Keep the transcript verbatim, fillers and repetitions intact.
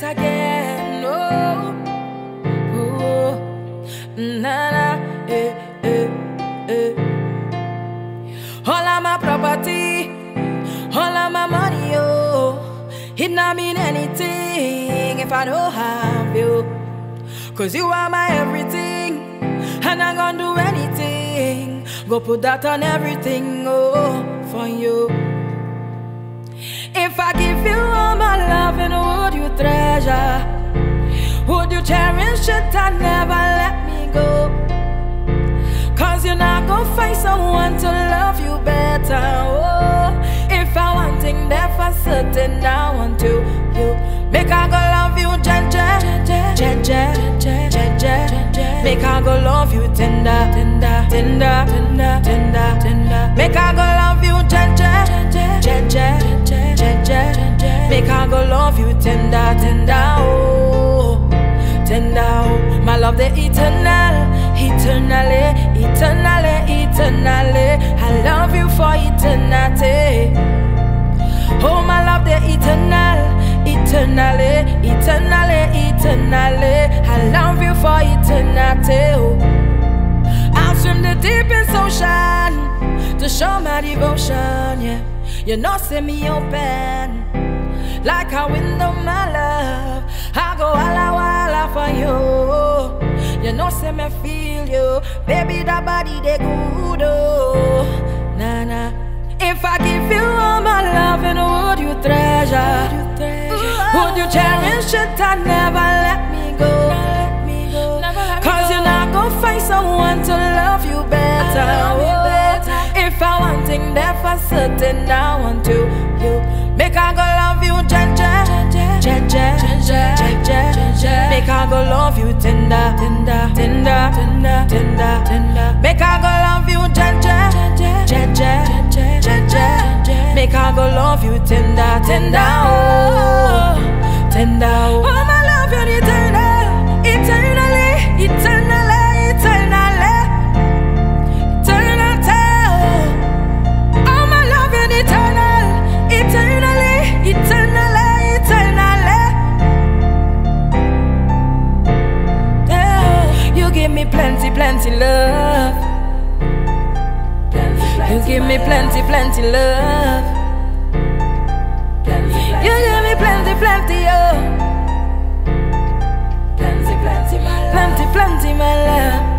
once again. Oh, oh, na na, eh, eh, eh. All of my property, all of my money, oh, it not mean anything if I don't have you. Cause you are my everything, and I'm gonna do anything. Go put that on everything, oh, for you. If I give you all my love, and would you treasure? Would you cherish it and never let me go? Cause you're not gonna find someone to love you better. Oh, if I want thing there for certain, I want to you. Make I go love you, Jeje, Jeje, Jeje. Make I go love you, tender, tender, tender, tender, tender, tender. Make I go love you, Jeje, Jeje, Jeje. Make I go love you, tender, tender, oh, tender, oh. My love the eternal, eternally, eternally, eternally. I love you for eternity. Oh, my love the eternal, eternally, eternally, eternally. I love you for eternity. Oh, I'll swim the deepest ocean to show my devotion. Yeah, you know, see me open like a window, my love. I go walla walla for you. You know, see me feel you, baby. That body they good, oh, nah nah. If I give you all my love, and would you treasure? Would you, treasure? Would you cherish it and never let me go? Let me go. Cause you're not gonna find someone to love you better. Love you better. If I want thing there for certain, I want to you. Make I go love you, Jeje, Jeje, Jeje. Make I go love you, tender, tender, tender, tender, tender, tender. Make I go love you, Jeje, Jeje, Jeje. Make I go love you, tender, tender, oh, tender, oh. Oh, my love you, eternal, eternally, eternally, eternally, eternity. Oh, my love you, eternal, eternally, eternally, eternally. Yeah. You give me plenty, plenty love. You give me plenty, plenty love. You give me plenty, plenty, oh. Plenty, plenty, my love. Plenty, plenty, my love.